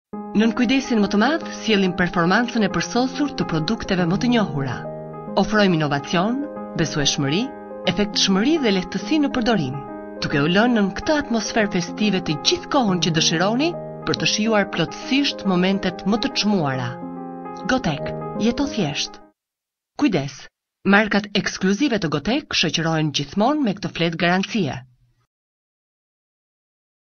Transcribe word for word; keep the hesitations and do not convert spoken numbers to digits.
Nën kujdesin më të madh, sjellim performancën e përsosur të produkteve më të njohura. Ofrojmë inovacion, besueshmëri, efektshmëri dhe lehtësi në përdorim, duke u lënë në këtë atmosferë festive të gjithë kohën që dëshironi për të shijuar plotësisht momentet më të çmuara. GoTech, jeto thjesht. Kujdes, markat ekskluzive të GoTech shoqërohen gjithmonë me këtë fletë garancie.